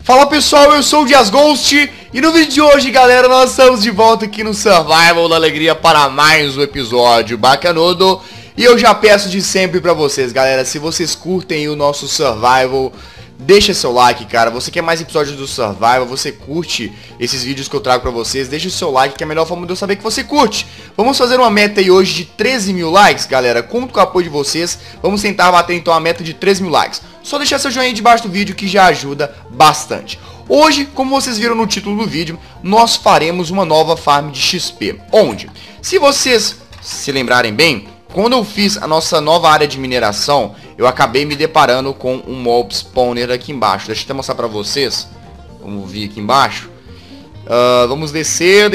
Fala pessoal, eu sou o Dias Ghost e no vídeo de hoje, galera, nós estamos de volta aqui no Survival da Alegria para mais um episódio bacanudo. E eu já peço de sempre pra vocês, galera, se vocês curtem o nosso Survival, deixa seu like, cara. Você quer mais episódios do Survival, você curte esses vídeos que eu trago pra vocês, deixa o seu like, que é a melhor forma de eu saber que você curte. Vamos fazer uma meta aí hoje de 13 mil likes, galera. Conto com o apoio de vocês. Vamos tentar bater então a meta de 13 mil likes. Só deixar seu joinha aí debaixo do vídeo que já ajuda bastante. Hoje, como vocês viram no título do vídeo, nós faremos uma nova farm de XP. Onde? Se vocês se lembrarem bem, quando eu fiz a nossa nova área de mineração, eu acabei me deparando com um mob spawner aqui embaixo. Deixa eu até mostrar pra vocês. Vamos vir aqui embaixo. Vamos descer.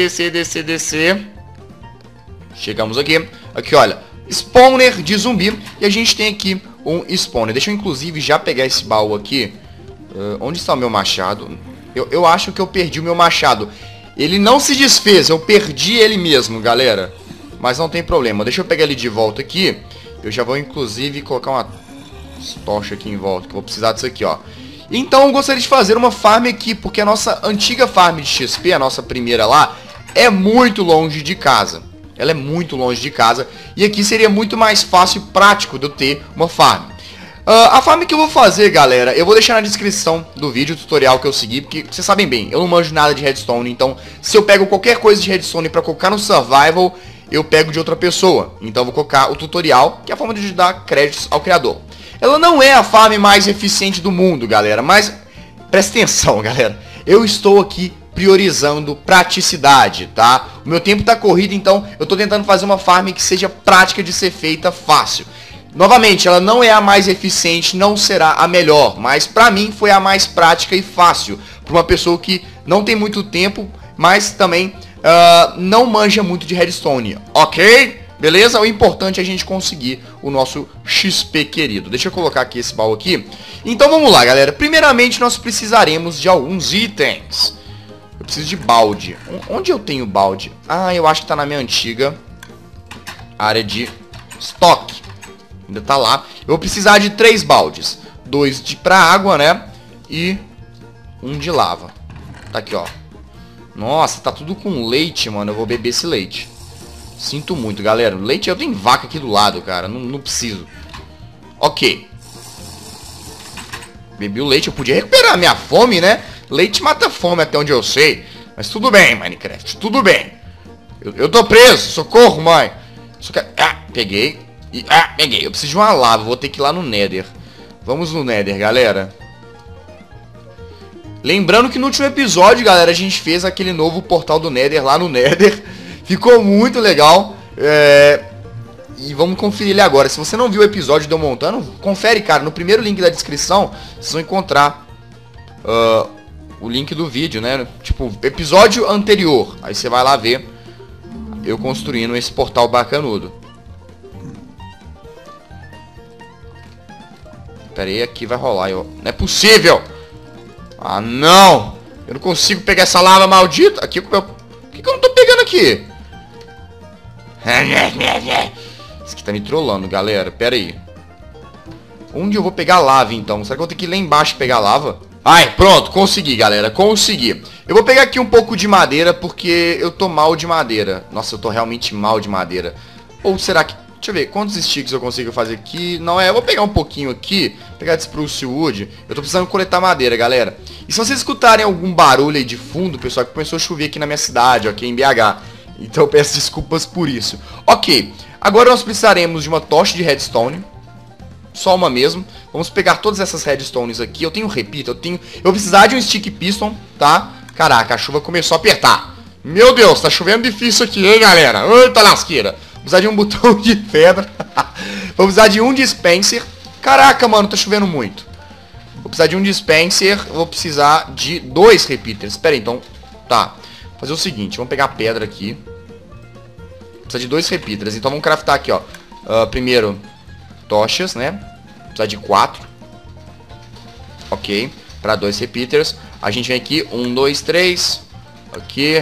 Chegamos aqui. Aqui, olha. Spawner de zumbi. E a gente tem aqui um spawner. Deixa eu, inclusive, já pegar esse baú aqui. Onde está o meu machado? Eu acho que eu perdi o meu machado. Ele não se desfez. Eu perdi ele mesmo, galera. Mas não tem problema. Deixa eu pegar ele de volta aqui. Eu já vou, inclusive, colocar uma tocha aqui em volta, que eu vou precisar disso aqui, ó. Então eu gostaria de fazer uma farm aqui, porque a nossa antiga farm de XP, a nossa primeira lá, é muito longe de casa. Ela é muito longe de casa. E aqui seria muito mais fácil e prático de eu ter uma farm. A farm que eu vou fazer, galera, eu vou deixar na descrição do vídeo o tutorial que eu segui, porque vocês sabem bem, eu não manjo nada de redstone. Então, se eu pego qualquer coisa de redstone pra colocar no survival, eu pego de outra pessoa. Então eu vou colocar o tutorial, que é a forma de dar créditos ao criador. Ela não é a farm mais eficiente do mundo, galera, mas presta atenção, galera. Eu estou aqui priorizando praticidade, tá? O meu tempo tá corrido, então eu tô tentando fazer uma farm que seja prática de ser feita fácil. Novamente, ela não é a mais eficiente, não será a melhor, mas pra mim foi a mais prática e fácil. Pra uma pessoa que não tem muito tempo, mas também não manja muito de redstone, ok? Beleza? O importante é a gente conseguir o nosso XP querido. Deixa eu colocar aqui esse baú aqui. Então vamos lá, galera. Primeiramente nós precisaremos de alguns itens. Eu preciso de balde. Onde eu tenho balde? Ah, eu acho que tá na minha antiga área de estoque. Ainda tá lá. Eu vou precisar de 3 baldes. 2 pra água, né? E 1 de lava. Tá aqui, ó. Nossa, tá tudo com leite, mano. Eu vou beber esse leite. Sinto muito, galera. Leite, eu tenho vaca aqui do lado, cara. Não preciso. Ok. Bebi o leite. Eu podia recuperar a minha fome, né? Leite mata fome, até onde eu sei. Mas tudo bem, Minecraft. Tudo bem. Eu tô preso. Socorro, mãe. Peguei. Peguei. Eu preciso de uma lava. Vou ter que ir lá no Nether. Vamos no Nether, galera. Lembrando que no último episódio, galera, a gente fez aquele novo portal do Nether lá no Nether. Ficou muito legal. E vamos conferir ele agora. Se você não viu o episódio de eu montando, confere, cara. No primeiro link da descrição, vocês vão encontrar o link do vídeo, né? Tipo, episódio anterior. Aí você vai lá ver eu construindo esse portal bacanudo. Pera aí, aqui vai rolar. Não é possível! Ah, não! Eu não consigo pegar essa lava maldita. Aqui, por que eu não tô pegando aqui? Isso aqui tá me trollando, galera. Pera aí. Onde eu vou pegar lava, então? Será que eu vou ter que ir lá embaixo pegar lava? Ai, pronto. Consegui, galera. Consegui. Eu vou pegar aqui um pouco de madeira, porque eu tô mal de madeira. Nossa, eu tô realmente mal de madeira. Ou será que... Deixa eu ver, quantos sticks eu consigo fazer aqui? Não, eu vou pegar um pouquinho aqui. Pegar de spruce wood. Eu tô precisando coletar madeira, galera. E se vocês escutarem algum barulho aí de fundo, pessoal, que começou a chover aqui na minha cidade, ok, em BH. Então eu peço desculpas por isso. Ok, agora nós precisaremos de uma tocha de redstone. Só uma mesmo. Vamos pegar todas essas redstones aqui. Eu tenho repito, eu vou precisar de um stick piston, tá? Caraca, a chuva começou a apertar. Meu Deus, tá chovendo difícil aqui, hein, galera? Eita lasqueira. Vou precisar de um botão de pedra. Vou precisar de um dispenser. Caraca, mano, tá chovendo muito. Vou precisar de um dispenser. Vou precisar de 2 repeaters. Espera aí, então. Tá. Vou fazer o seguinte. Vamos pegar a pedra aqui. Precisa de 2 repeaters. Então vamos craftar aqui, ó. Primeiro, tochas, né? Precisa de 4. Ok. Para 2 repeaters. A gente vem aqui. 1, 2, 3. Aqui.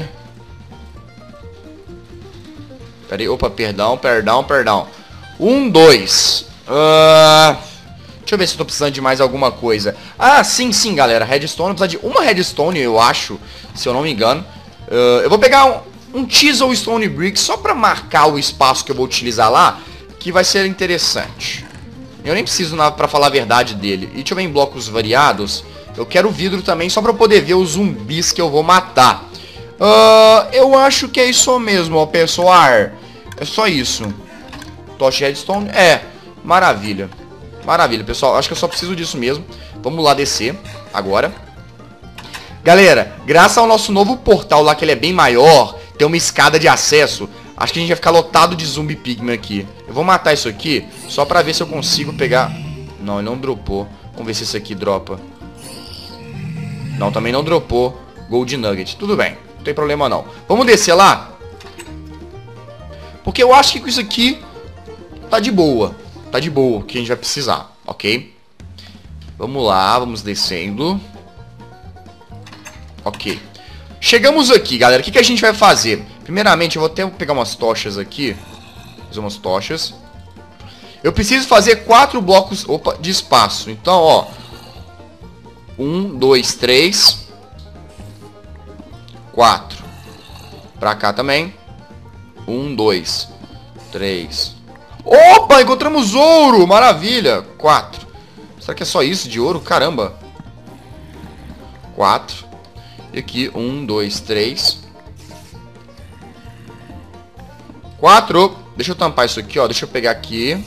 Pera aí, opa, perdão. 1, 2. Deixa eu ver se eu tô precisando de mais alguma coisa. Ah, sim, galera. Redstone. Eu vou precisar de uma redstone, eu acho. Se eu não me engano. Eu vou pegar um Chisel Stone Brick só pra marcar o espaço que eu vou utilizar lá. Que vai ser interessante. Eu nem preciso nada pra falar a verdade dele. E deixa eu ver em blocos variados. Eu quero vidro também só pra poder ver os zumbis que eu vou matar. Eu acho que é isso mesmo, ó, pessoal. É só isso. Tocha Redstone. Maravilha. Maravilha, pessoal. Acho que eu só preciso disso mesmo. Vamos lá descer agora. Galera, graças ao nosso novo portal lá, que ele é bem maior, tem uma escada de acesso. Acho que a gente vai ficar lotado de zumbi pigman aqui. Eu vou matar isso aqui só pra ver se eu consigo pegar... Não, ele não dropou. Vamos ver se isso aqui dropa. Não, também não dropou Gold Nugget. Tudo bem, não tem problema não. Vamos descer lá? Porque eu acho que com isso aqui tá de boa. Tá de boa, que a gente vai precisar, ok? Vamos lá, vamos descendo. Ok. Chegamos aqui, galera. O que a gente vai fazer? Primeiramente, eu vou até pegar umas tochas aqui. Fazer umas tochas. Eu preciso fazer 4 blocos de espaço. Então, ó. 1, 2, 3. 4. Pra cá também. 1, 2, 3. Opa, encontramos ouro! Maravilha! 4. Será que é só isso de ouro? Caramba! 4. E aqui, 1, 2, 3. 4. Deixa eu tampar isso aqui, ó. Deixa eu pegar aqui.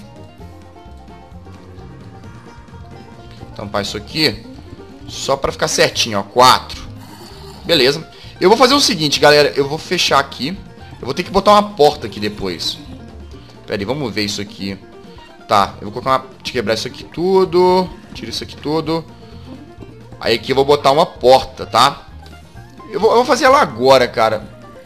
Tampar isso aqui. Só pra ficar certinho, ó. 4. Beleza. Eu vou fazer o seguinte, galera. Eu vou fechar aqui. Eu vou ter que botar uma porta aqui depois. Pera aí, vamos ver isso aqui. Tá, eu vou colocar uma... Deixa eu quebrar isso aqui tudo. Tira isso aqui tudo. Aí aqui eu vou botar uma porta, tá? Eu vou fazer ela agora, cara.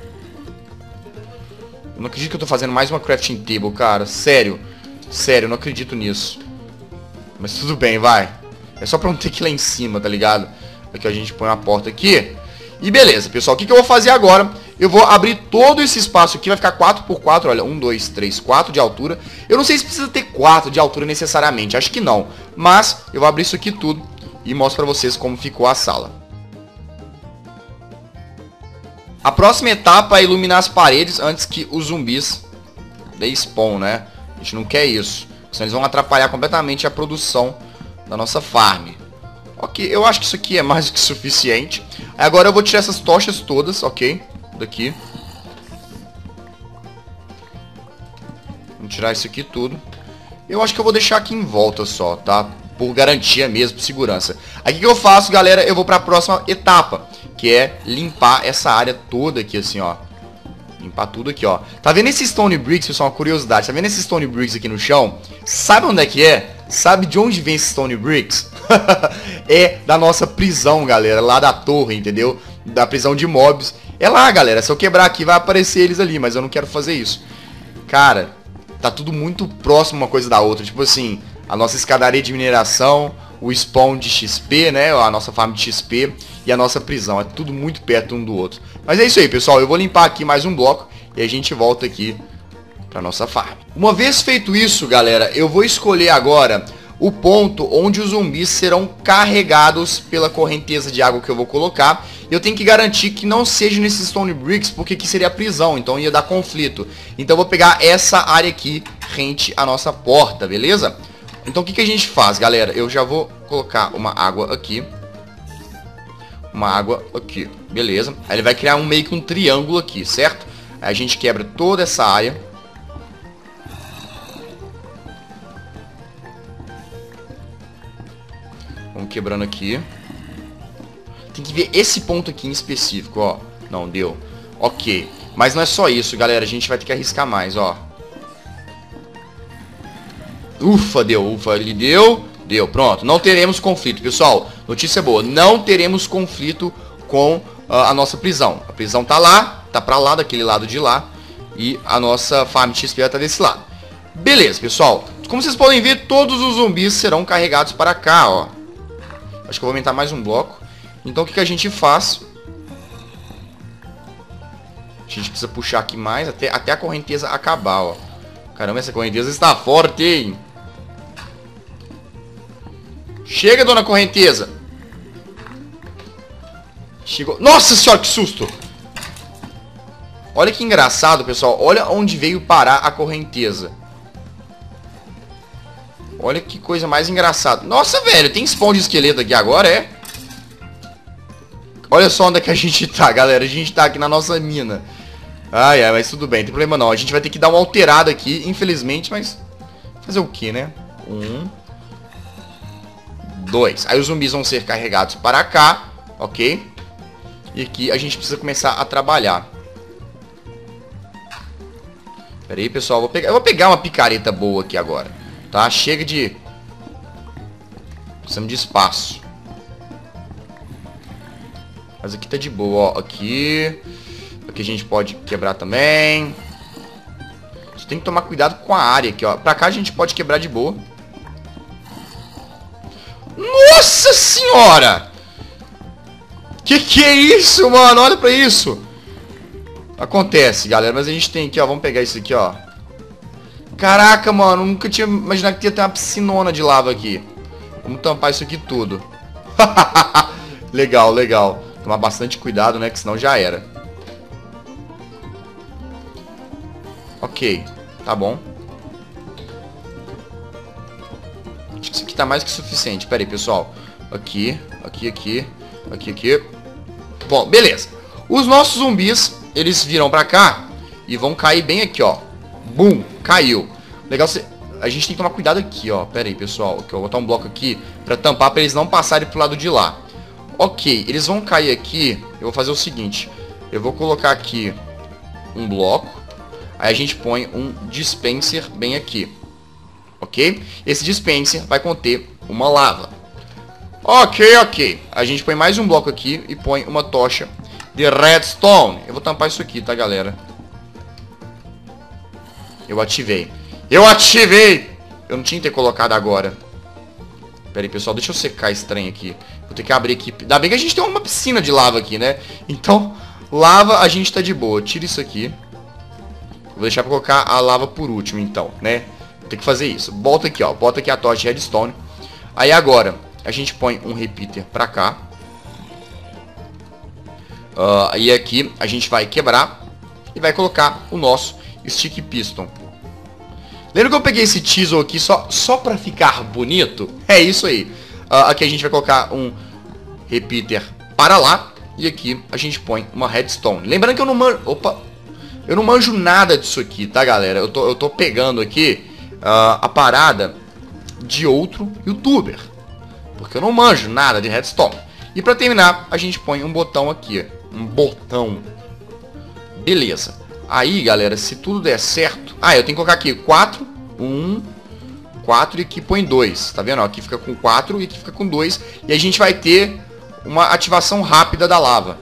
Eu não acredito que eu tô fazendo mais uma crafting table, cara. Sério. Sério, eu não acredito nisso. Mas tudo bem, vai. É só pra não ter que ir lá em cima, tá ligado? Aqui a gente põe uma porta aqui. E beleza, pessoal. O que eu vou fazer agora? Eu vou abrir todo esse espaço aqui. Vai ficar 4x4, olha. 1, 2, 3, 4 de altura. Eu não sei se precisa ter 4 de altura necessariamente. Acho que não. Mas eu vou abrir isso aqui tudo e mostro pra vocês como ficou a sala. A próxima etapa é iluminar as paredes antes que os zumbis despawn, né? A gente não quer isso. Senão eles vão atrapalhar completamente a produção da nossa farm. Ok, eu acho que isso aqui é mais do que suficiente. Agora eu vou tirar essas tochas todas, ok? Daqui. Vamos tirar isso aqui tudo. Eu acho que eu vou deixar aqui em volta só, tá? Por garantia mesmo, por segurança. Aqui que eu faço, galera, eu vou para a próxima etapa, que é limpar essa área toda aqui, assim, ó. Limpar tudo aqui, ó. Tá vendo esses Stone Bricks, pessoal? Uma curiosidade. Tá vendo esses Stone Bricks aqui no chão? Sabe onde é que é? Sabe de onde vem esses Stone Bricks? É da nossa prisão, galera. Lá da torre, entendeu? Da prisão de mobs. É lá, galera. Se eu quebrar aqui, vai aparecer eles ali. Mas eu não quero fazer isso. Cara, tá tudo muito próximo uma coisa da outra. Tipo assim, a nossa escadaria de mineração, o spawn de XP, né? A nossa farm de XP e a nossa prisão. É tudo muito perto um do outro. Mas é isso aí, pessoal. Eu vou limpar aqui mais um bloco e a gente volta aqui pra nossa farm. Uma vez feito isso, galera, eu vou escolher agora o ponto onde os zumbis serão carregados pela correnteza de água que eu vou colocar. Eu tenho que garantir que não seja nesses Stone Bricks, porque aqui seria a prisão, então ia dar conflito. Então eu vou pegar essa área aqui, rente à nossa porta, beleza? Então o que a gente faz, galera? Eu já vou colocar uma água aqui. Uma água aqui, beleza? Aí ele vai criar meio que um triângulo aqui, certo? Aí a gente quebra toda essa área. Vamos quebrando aqui. Tem que ver esse ponto aqui em específico, ó. Não, deu. Ok. Mas não é só isso, galera. A gente vai ter que arriscar mais, ó. Ufa, deu. Ufa, ele deu. Deu, pronto. Não teremos conflito, pessoal. Notícia boa. Não teremos conflito com a nossa prisão. A prisão tá lá. Tá pra lá, daquele lado de lá. E a nossa farm de XP vai estar desse lado. Beleza, pessoal. Como vocês podem ver, todos os zumbis serão carregados para cá, ó. Acho que eu vou aumentar mais um bloco. Então o que a gente faz? A gente precisa puxar aqui mais até a correnteza acabar, ó. Caramba, essa correnteza está forte, hein? Chega, dona correnteza. Chegou. Nossa senhora, que susto. Olha que engraçado, pessoal. Olha onde veio parar a correnteza. Olha que coisa mais engraçada. Nossa, velho, tem spawn de esqueleto aqui agora, é? Olha só onde é que a gente tá, galera. A gente tá aqui na nossa mina. Ai, ai, mas tudo bem, não tem problema não. A gente vai ter que dar uma alterada aqui, infelizmente, mas... fazer o que, né? 1, 2. Aí os zumbis vão ser carregados para cá, ok? E aqui a gente precisa começar a trabalhar. Pera aí, pessoal. Eu vou pegar uma picareta boa aqui agora. Tá? Chega de... precisamos de espaço. Mas aqui tá de boa, ó. Aqui a gente pode quebrar também. A gente tem que tomar cuidado com a área aqui, ó. Pra cá a gente pode quebrar de boa. Nossa senhora! Que é isso, mano? Olha pra isso. Acontece, galera. Mas a gente tem aqui, ó. Vamos pegar isso aqui, ó. Caraca, mano. Nunca tinha imaginado que ia ter uma piscinona de lava aqui. Vamos tampar isso aqui tudo. Legal, legal. Tomar bastante cuidado, né? Que senão já era. Ok. Tá bom. Acho que isso aqui tá mais que suficiente. Pera aí, pessoal. Aqui, aqui, aqui. Aqui, aqui. Bom, beleza. Os nossos zumbis, eles viram pra cá e vão cair bem aqui, ó. Bum, caiu. Legal, a gente tem que tomar cuidado aqui, ó. Pera aí, pessoal. Que eu vou botar um bloco aqui pra tampar, pra eles não passarem pro lado de lá. Ok, eles vão cair aqui. Eu vou fazer o seguinte. Eu vou colocar aqui um bloco. Aí a gente põe um dispenser bem aqui. Ok? Esse dispenser vai conter uma lava. Ok, ok. A gente põe mais um bloco aqui e põe uma tocha de redstone. Eu vou tampar isso aqui, tá, galera? Eu ativei. Eu ativei! Eu não tinha que ter colocado agora. Pera aí, pessoal. Deixa eu secar esse trem aqui. Vou ter que abrir aqui. Ainda bem que a gente tem uma piscina de lava aqui, né? Então, lava a gente tá de boa. Tira isso aqui. Vou deixar pra colocar a lava por último, então, né? Vou ter que fazer isso. Bota aqui, ó. Bota aqui a tocha de redstone. Aí agora, a gente põe um repeater pra cá. E aqui a gente vai quebrar e vai colocar o nosso stick piston. Lembra que eu peguei esse teasel aqui só pra ficar bonito? É isso aí. Aqui a gente vai colocar um repeater para lá. E aqui a gente põe uma redstone. Lembrando que eu não manjo... Opa! Eu não manjo nada disso aqui, tá, galera? Eu tô pegando aqui a parada de outro youtuber. Porque eu não manjo nada de redstone. E pra terminar, a gente põe um botão aqui. Um botão. Beleza. Aí, galera, se tudo der certo... eu tenho que colocar aqui 4. 1, 4 e aqui põe 2. Tá vendo? Aqui fica com 4 e aqui fica com 2. E a gente vai ter uma ativação rápida da lava.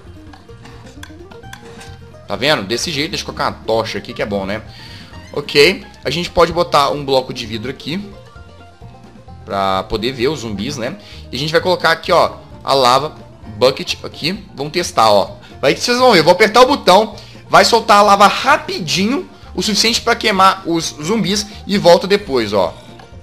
Tá vendo? Desse jeito. Deixa eu colocar uma tocha aqui que é bom, né? Ok. A gente pode botar um bloco de vidro aqui. Pra poder ver os zumbis, né? E a gente vai colocar aqui, ó, a lava bucket aqui. Vamos testar, ó. Aí vocês vão ver. Eu vou apertar o botão. Vai soltar a lava rapidinho. O suficiente para queimar os zumbis. E volta depois, ó.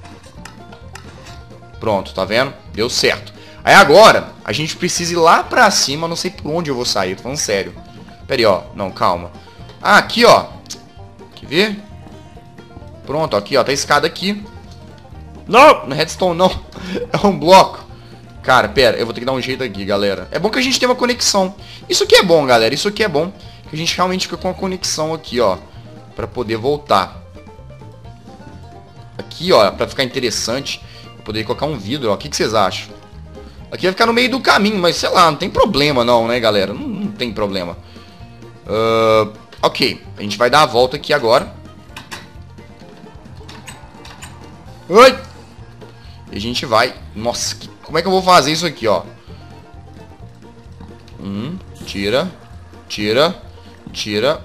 Pronto, tá vendo? Deu certo. Aí agora, a gente precisa ir lá pra cima. Não sei por onde eu vou sair, tô falando sério. Pera aí, ó. Não, calma. Aqui, ó. Quer ver? Pronto, aqui, ó. Tá a escada aqui. Não, não é redstone, não. É um bloco. Cara, pera. Eu vou ter que dar um jeito aqui, galera. É bom que a gente tenha uma conexão. Isso aqui é bom, galera. Isso aqui é bom. Que a gente realmente fica com uma conexão aqui, ó. Pra poder voltar. Aqui, ó. Pra ficar interessante. Eu poderia colocar um vidro, ó. O que vocês acham? Aqui vai ficar no meio do caminho. Mas, sei lá, não tem problema não, né, galera? Não tem problema. Ok. A gente vai dar a volta aqui agora. Oi! E a gente vai... Nossa, como é que eu vou fazer isso aqui, ó? Tira. Tira. Tira.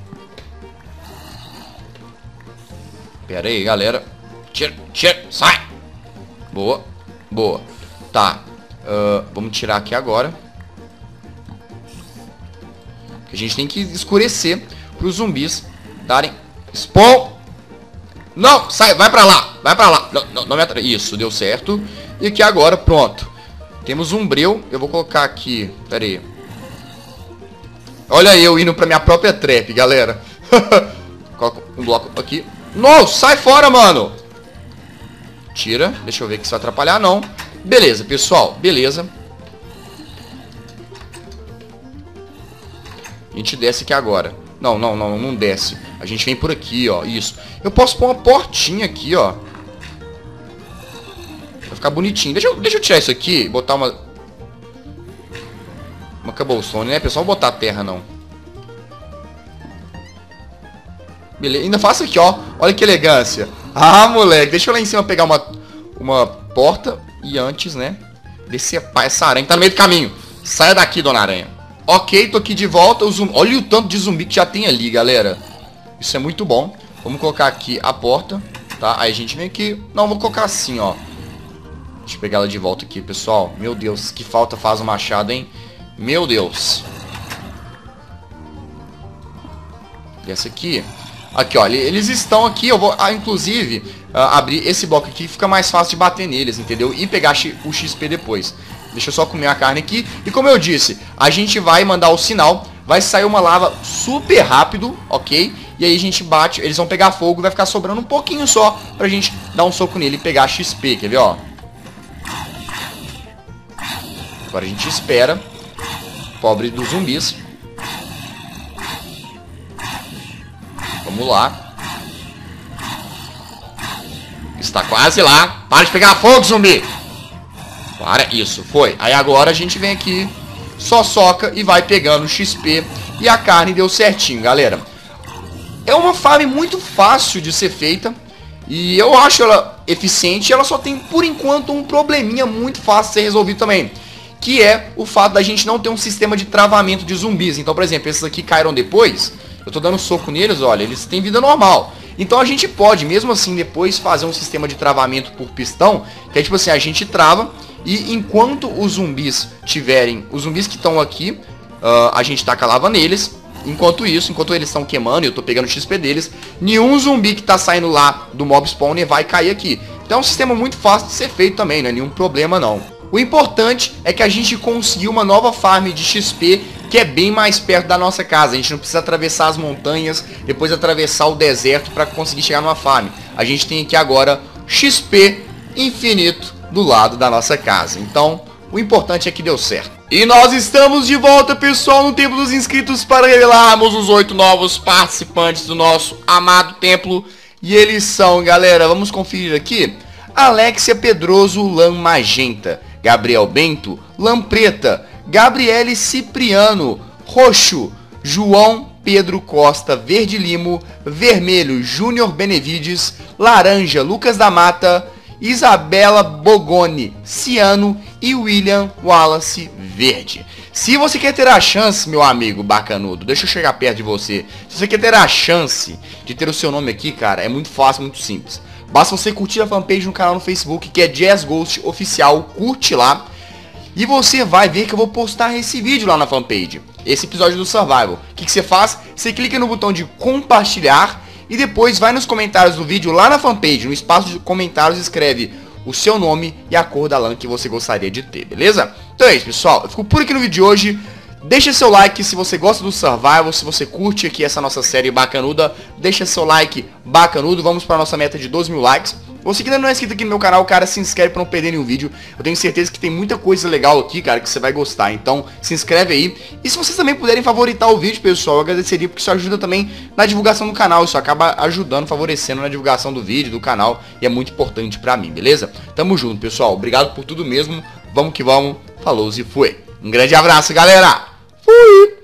Pera aí, galera. Tira. Tira. Sai! Boa. Boa. Tá. Vamos tirar aqui agora. A gente tem que escurecer para os zumbis darem spawn. Não! Sai! Vai pra lá! Vai pra lá. Não me atrapalha. Isso, deu certo. E aqui agora, pronto. Temos um breu. Eu vou colocar aqui. Pera aí. Olha eu indo pra minha própria trap, galera. Coloca um bloco aqui. Nossa, sai fora, mano. Tira. Deixa eu ver que isso vai atrapalhar, não. Beleza, pessoal. Beleza. A gente desce aqui agora. Não desce. A gente vem por aqui, ó. Isso. Eu posso pôr uma portinha aqui, ó. Vai ficar bonitinho. Deixa eu tirar isso aqui e botar uma cobblestone, né, pessoal? Não vou botar terra, não. Beleza. Ainda faço aqui, ó. Olha que elegância. Ah, moleque. Deixa eu lá em cima pegar uma porta. E antes, né, decepar essa aranha que tá no meio do caminho. Saia daqui, dona aranha. Ok, tô aqui de volta. Olha o tanto de zumbi que já tem ali, galera. Isso é muito bom. Vamos colocar aqui a porta, tá? Aí a gente vem aqui. Não, vou colocar assim, ó. Deixa eu pegar ela de volta aqui, pessoal. Meu Deus, que falta faz o machado, hein? Meu Deus. Essa aqui. Aqui, ó. Eles estão aqui. Eu vou, inclusive, abrir esse bloco aqui. Fica mais fácil de bater neles, entendeu? E pegar o XP depois. Deixa eu só comer a carne aqui. E como eu disse, a gente vai mandar o sinal. Vai sair uma lava super rápido, ok? E aí a gente bate, eles vão pegar fogo e vai ficar sobrando um pouquinho só pra gente dar um soco nele e pegar XP, quer ver, ó? Agora a gente espera. Pobre dos zumbis. Vamos lá. Está quase lá. Para de pegar fogo, zumbi! Para, isso, foi. Aí agora a gente vem aqui, só soca e vai pegando o XP. E a carne deu certinho, galera. É uma farm muito fácil de ser feita. E eu acho ela eficiente. Ela só tem, por enquanto, um probleminha muito fácil de ser resolvido também. Que é o fato da gente não ter um sistema de travamento de zumbis. Então, por exemplo, esses aqui caíram depois. Eu tô dando soco neles, olha, eles têm vida normal. Então a gente pode, mesmo assim, depois fazer um sistema de travamento por pistão. Que é tipo assim, a gente trava. E enquanto os zumbis tiverem... Os zumbis que estão aqui, a gente taca lava neles. Enquanto isso, enquanto eles estão queimando e eu tô pegando o XP deles, nenhum zumbi que tá saindo lá do mob spawner vai cair aqui. Então é um sistema muito fácil de ser feito também, não é nenhum problema não. O importante é que a gente conseguiu uma nova farm de XP que é bem mais perto da nossa casa. A gente não precisa atravessar as montanhas, depois atravessar o deserto para conseguir chegar numa farm. A gente tem aqui agora XP infinito do lado da nossa casa. Então, o importante é que deu certo. E nós estamos de volta, pessoal, no tempo dos inscritos para revelarmos os 8 novos participantes do nosso amado templo. E eles são, galera, vamos conferir aqui. Alexia Pedroso, Lã Magenta. Gabriel Bento, Lã Preta. Gabriele Cipriano, Roxo. João Pedro Costa, Verde Limo. Vermelho, Júnior Benevides. Laranja, Lucas da Mata. Isabela Bogoni, Ciano e William Wallace Verde. Se você quer ter a chance, meu amigo bacanudo, deixa eu chegar perto de você. Se você quer ter a chance de ter o seu nome aqui, cara, é muito fácil, muito simples. Basta você curtir a fanpage no canal no Facebook, que é Jazz Ghost Oficial, curte lá. E você vai ver que eu vou postar esse vídeo lá na fanpage, esse episódio do Survival. O que você faz? Você clica no botão de compartilhar. E depois vai nos comentários do vídeo lá na fanpage, no espaço de comentários, escreve o seu nome e a cor da lã que você gostaria de ter, beleza? Então é isso, pessoal. Eu fico por aqui no vídeo de hoje. Deixa seu like se você gosta do Survival, se você curte aqui essa nossa série bacanuda. Deixa seu like bacanudo. Vamos para a nossa meta de 12 mil likes. Você que ainda não é inscrito aqui no meu canal, cara, se inscreve para não perder nenhum vídeo. Eu tenho certeza que tem muita coisa legal aqui, cara, que você vai gostar. Então, se inscreve aí. E se vocês também puderem favoritar o vídeo, pessoal, eu agradeceria, porque isso ajuda também na divulgação do canal. Isso acaba ajudando, favorecendo na divulgação do vídeo, do canal. E é muito importante pra mim, beleza? Tamo junto, pessoal. Obrigado por tudo mesmo. Vamos que vamos. Falou e fui. Um grande abraço, galera. Fui!